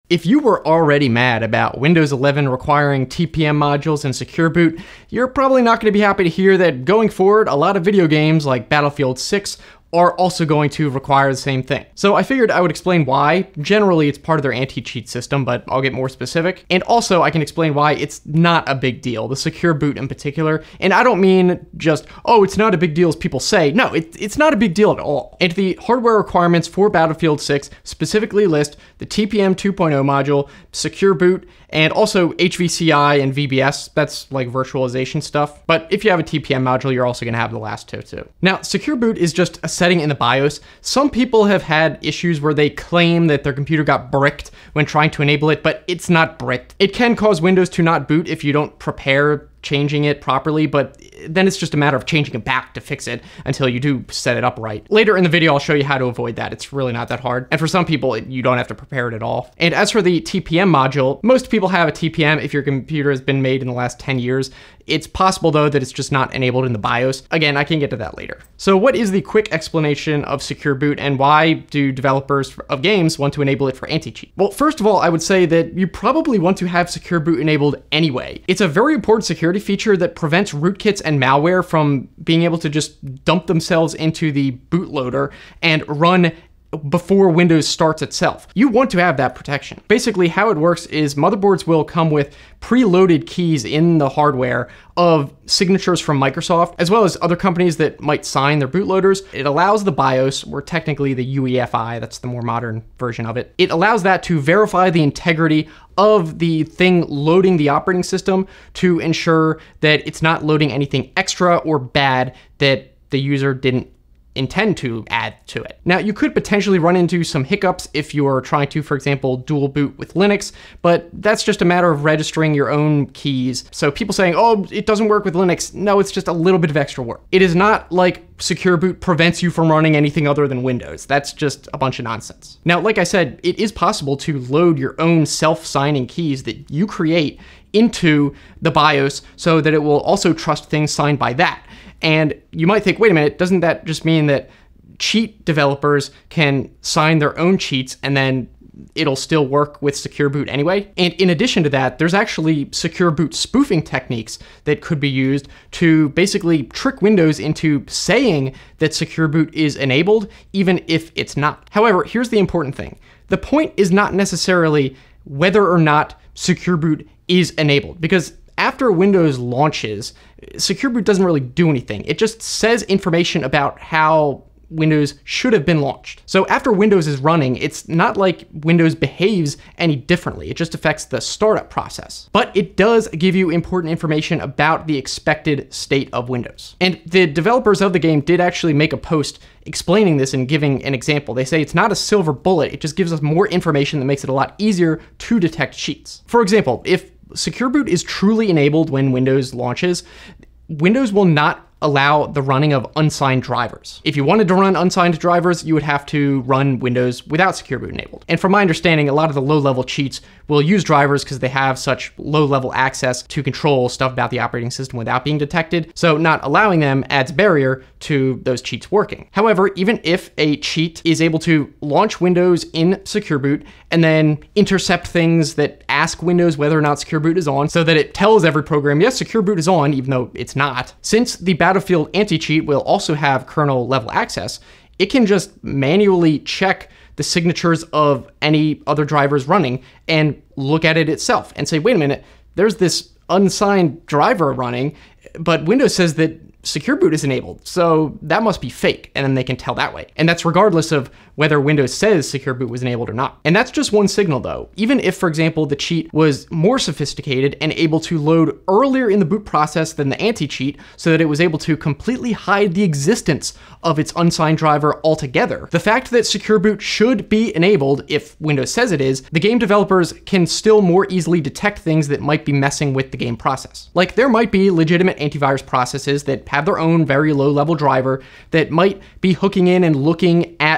If you were already mad about Windows 11 requiring TPM modules and Secure Boot, you're probably not going to be happy to hear that going forward, a lot of video games like Battlefield 6 are also going to require the same thing. So I figured I would explain why. Generally, it's part of their anti-cheat system, but I'll get more specific. And also, I can explain why it's not a big deal, the Secure Boot in particular. And I don't mean just, oh, it's not a big deal as people say. No, it's not a big deal at all. And the hardware requirements for Battlefield 6 specifically list the TPM 2.0 module, Secure Boot, and also HVCI and VBS. That's like virtualization stuff. But if you have a TPM module, you're also gonna have the last two too. Now, Secure Boot is just a setting in the BIOS. Some people have had issues where they claim that their computer got bricked when trying to enable it, but it's not bricked. It can cause Windows to not boot if you don't prepare changing it properly, but then it's just a matter of changing it back to fix it until you do set it up right. Later in the video, I'll show you how to avoid that. It's really not that hard. And for some people, you don't have to prepare it at all. And as for the TPM module, most people have a TPM if your computer has been made in the last 10 years. It's possible though that it's just not enabled in the BIOS. Again, I can get to that later. So what is the quick explanation of Secure Boot and why do developers of games want to enable it for anti-cheat? Well, first of all, I would say that you probably want to have Secure Boot enabled anyway. It's a very important security feature that prevents rootkits and malware from being able to just dump themselves into the bootloader and run before Windows starts itself. You want to have that protection. Basically, how it works is motherboards will come with preloaded keys in the hardware of signatures from Microsoft, as well as other companies that might sign their bootloaders. It allows the BIOS, or technically the UEFI, that's the more modern version of it. It allows that to verify the integrity of the thing loading the operating system to ensure that it's not loading anything extra or bad that the user didn't intend to add to it. Now, you could potentially run into some hiccups if you're trying to, for example, dual boot with Linux, but that's just a matter of registering your own keys. So people saying, oh, it doesn't work with Linux. No, it's just a little bit of extra work. It is not like Secure Boot prevents you from running anything other than Windows. That's just a bunch of nonsense. Now, like I said, it is possible to load your own self-signing keys that you create into the BIOS so that it will also trust things signed by that. And you might think, wait a minute, doesn't that just mean that cheat developers can sign their own cheats and then it'll still work with Secure Boot anyway? And in addition to that, there's actually Secure Boot spoofing techniques that could be used to basically trick Windows into saying that Secure Boot is enabled, even if it's not. However, here's the important thing. The point is not necessarily whether or not Secure Boot is enabled, because after Windows launches, Secure Boot doesn't really do anything. It just says information about how Windows should have been launched. So after Windows is running, it's not like Windows behaves any differently. It just affects the startup process. But it does give you important information about the expected state of Windows. And the developers of the game did actually make a post explaining this and giving an example. They say it's not a silver bullet. It just gives us more information that makes it a lot easier to detect cheats. For example, if Secure Boot is truly enabled when Windows launches, Windows will not allow the running of unsigned drivers. If you wanted to run unsigned drivers, you would have to run Windows without Secure Boot enabled. And from my understanding, a lot of the low-level cheats will use drivers because they have such low-level access to control stuff about the operating system without being detected. So not allowing them adds barrier to those cheats working. However, even if a cheat is able to launch Windows in Secure Boot and then intercept things that ask Windows whether or not Secure Boot is on so that it tells every program, yes, Secure Boot is on, even though it's not. Since the Battlefield anti-cheat will also have kernel level access, it can just manually check the signatures of any other drivers running and look at it itself and say, wait a minute, there's this unsigned driver running, but Windows says that Secure Boot is enabled, so that must be fake, and then they can tell that way. And that's regardless of whether Windows says Secure Boot was enabled or not. And that's just one signal though. Even if, for example, the cheat was more sophisticated and able to load earlier in the boot process than the anti-cheat so that it was able to completely hide the existence of its unsigned driver altogether, the fact that Secure Boot should be enabled, if Windows says it is, the game developers can still more easily detect things that might be messing with the game process. Like, there might be legitimate antivirus processes that have their own very low-level driver that might be hooking in and looking at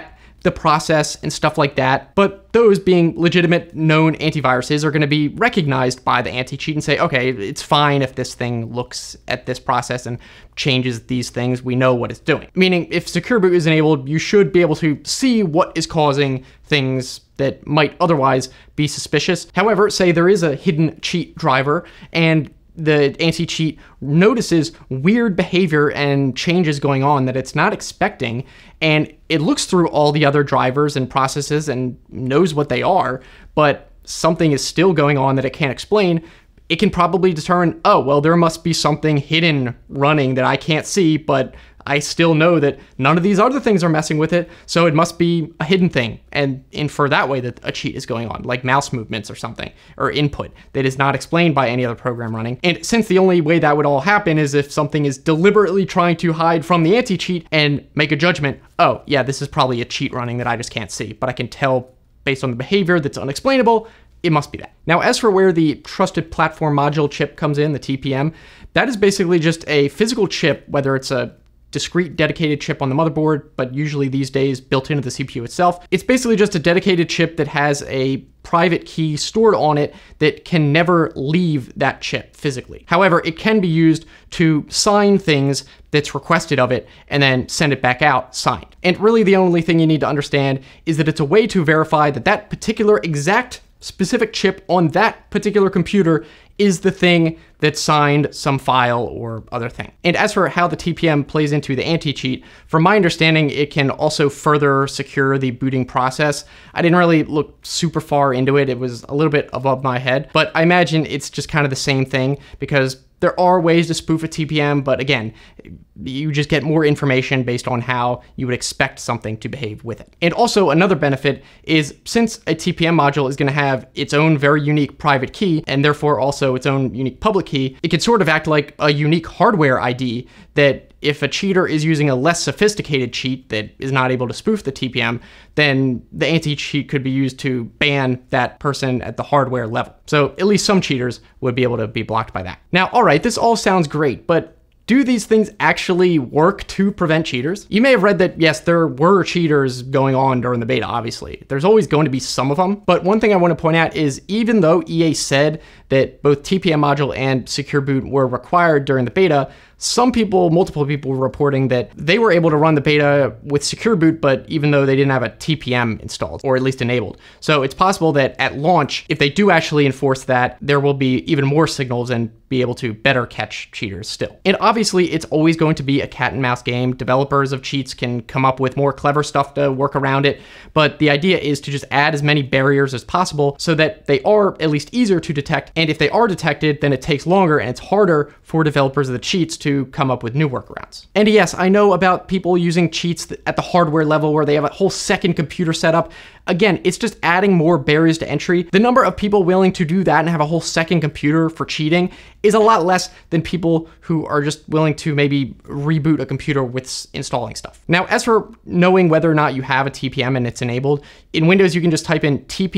the process and stuff like that, but those being legitimate known antiviruses are going to be recognized by the anti-cheat and say, okay, it's fine if this thing looks at this process and changes these things, we know what it's doing. Meaning if secure boot is enabled, you should be able to see what is causing things that might otherwise be suspicious. However, say there is a hidden cheat driver and the anti-cheat notices weird behavior and changes going on that it's not expecting, and it looks through all the other drivers and processes and knows what they are, but something is still going on that it can't explain. It can probably determine, oh, well, there must be something hidden running that I can't see, but I still know that none of these other things are messing with it, so it must be a hidden thing, and infer that way that a cheat is going on, like mouse movements or something, or input that is not explained by any other program running. And since the only way that would all happen is if something is deliberately trying to hide from the anti-cheat and make a judgment, oh, yeah, this is probably a cheat running that I just can't see, but I can tell based on the behavior that's unexplainable, it must be that. Now, as for where the Trusted Platform Module chip comes in, the TPM, that is basically just a physical chip, whether it's a discrete dedicated chip on the motherboard, but usually these days built into the CPU itself. It's basically just a dedicated chip that has a private key stored on it that can never leave that chip physically. However, it can be used to sign things that's requested of it and then send it back out signed. And really the only thing you need to understand is that it's a way to verify that that particular exact specific chip on that particular computer is the thing that signed some file or other thing. And as for how the TPM plays into the anti-cheat, from my understanding, it can also further secure the booting process. I didn't really look super far into it. It was a little bit above my head, but I imagine it's just kind of the same thing because there are ways to spoof a TPM, but again, you just get more information based on how you would expect something to behave with it. And also another benefit is since a TPM module is going to have its own very unique private key and therefore also its own unique public key, it can sort of act like a unique hardware ID that if a cheater is using a less sophisticated cheat that is not able to spoof the TPM, then the anti-cheat could be used to ban that person at the hardware level. So at least some cheaters would be able to be blocked by that. Now, all right, this all sounds great, but do these things actually work to prevent cheaters? You may have read that, yes, there were cheaters going on during the beta, obviously. There's always going to be some of them. But one thing I want to point out is even though EA said that both TPM module and secure boot were required during the beta, some people, multiple people were reporting that they were able to run the beta with secure boot, but even though they didn't have a TPM installed, or at least enabled. So it's possible that at launch, if they do actually enforce that, there will be even more signals and be able to better catch cheaters still. And obviously, it's always going to be a cat and mouse game. Developers of cheats can come up with more clever stuff to work around it, but the idea is to just add as many barriers as possible so that they are at least easier to detect. And if they are detected, then it takes longer and it's harder for developers of the cheats to come up with new workarounds. And yes, I know about people using cheats at the hardware level where they have a whole second computer setup. Again, it's just adding more barriers to entry. The number of people willing to do that and have a whole second computer for cheating is a lot less than people who are just willing to maybe reboot a computer with installing stuff. Now, as for knowing whether or not you have a TPM and it's enabled, in Windows, you can just type in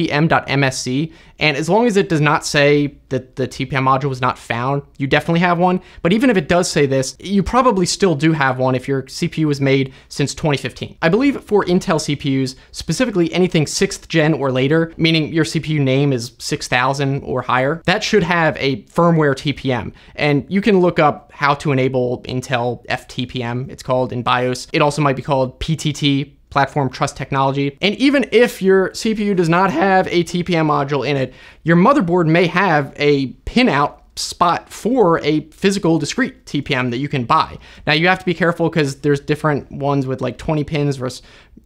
tpm.msc, and as long as it does not say that the TPM module was not found, you definitely have one. But even if it does say this, you probably still do have one if your CPU was made since 2015. I believe for Intel CPUs, specifically anything 6th gen or later, meaning your CPU name is 6000 or higher, that should have a firmware TPM. And you can look up how to enable Intel FTPM, it's called in BIOS. It also might be called PTT, Platform Trust Technology. And even if your CPU does not have a TPM module in it, your motherboard may have a pinout spot for a physical discrete TPM that you can buy. Now you have to be careful because there's different ones with like 20 pins versus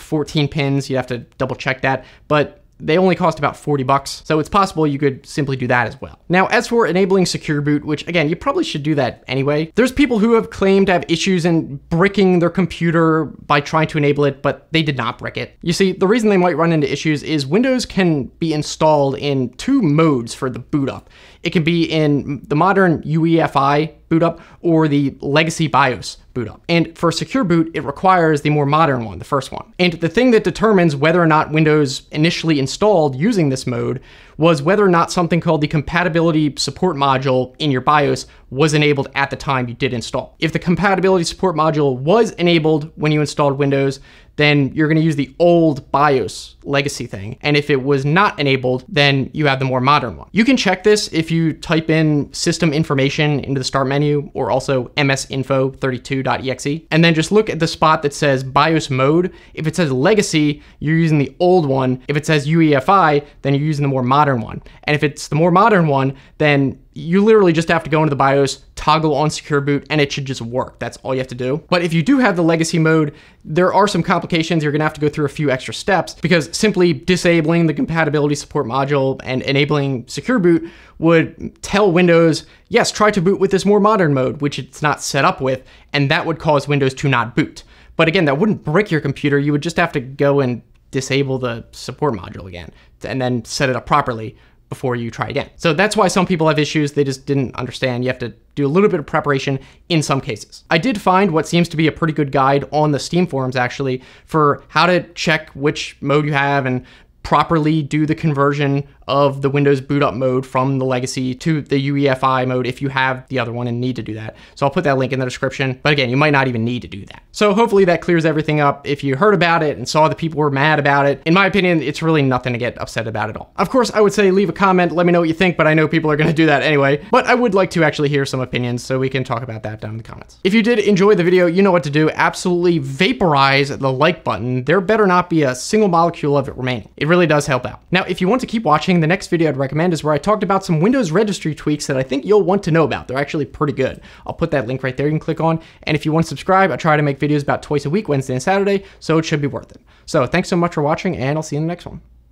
14 pins. You have to double check that, but they only cost about 40 bucks. So it's possible you could simply do that as well. Now, as for enabling secure boot, which again, you probably should do that anyway. There's people who have claimed to have issues in bricking their computer by trying to enable it, but they did not brick it. You see, the reason they might run into issues is Windows can be installed in two modes for the boot up. It can be in the modern UEFI boot up or the legacy BIOS boot up. And for secure boot, it requires the more modern one, the first one. And the thing that determines whether or not Windows initially installed using this mode was whether or not something called the compatibility support module in your BIOS was enabled at the time you did install. If the compatibility support module was enabled when you installed Windows, then you're going to use the old BIOS legacy thing. And if it was not enabled, then you have the more modern one. You can check this if you type in system information into the start menu, or also msinfo32.exe, and then just look at the spot that says BIOS mode. If it says legacy, you're using the old one. If it says UEFI, then you're using the more modern one. And if it's the more modern one, then you literally just have to go into the BIOS, toggle on secure boot, and it should just work. That's all you have to do. But if you do have the legacy mode, there are some complications. You're gonna have to go through a few extra steps, because simply disabling the compatibility support module and enabling secure boot would tell Windows, yes, try to boot with this more modern mode, which it's not set up with, and that would cause Windows to not boot. But again, that wouldn't brick your computer. You would just have to go and disable the support module again, and then set it up properly before you try again. So that's why some people have issues. They just didn't understand. You have to do a little bit of preparation in some cases. I did find what seems to be a pretty good guide on the Steam forums, actually, for how to check which mode you have and properly do the conversion of the Windows boot up mode from the legacy to the UEFI mode if you have the other one and need to do that. So I'll put that link in the description, but again, you might not even need to do that. So hopefully that clears everything up. If you heard about it and saw that people were mad about it, in my opinion, it's really nothing to get upset about at all. Of course, I would say leave a comment, let me know what you think, but I know people are gonna do that anyway. But I would like to actually hear some opinions, so we can talk about that down in the comments. If you did enjoy the video, you know what to do. Absolutely vaporize the like button. There better not be a single molecule of it remaining. It really does help out. Now, if you want to keep watching, the next video I'd recommend is where I talked about some Windows registry tweaks that I think you'll want to know about. They're actually pretty good. I'll put that link right there you can click on. And if you want to subscribe, I try to make videos about twice a week, Wednesday and Saturday, so it should be worth it. So thanks so much for watching, and I'll see you in the next one.